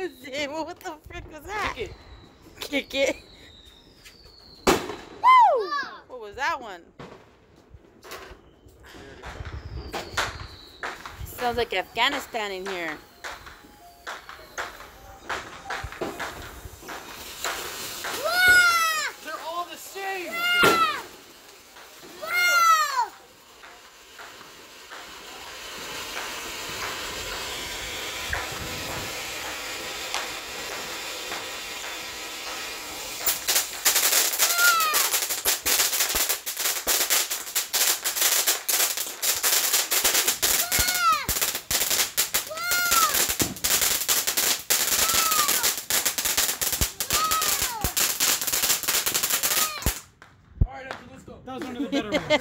was it? What the frick was that? Kick it. Kick it. Woo! What was that one? Sounds like Afghanistan in here. They're all the same. All right, let's go. That was one of the better ones.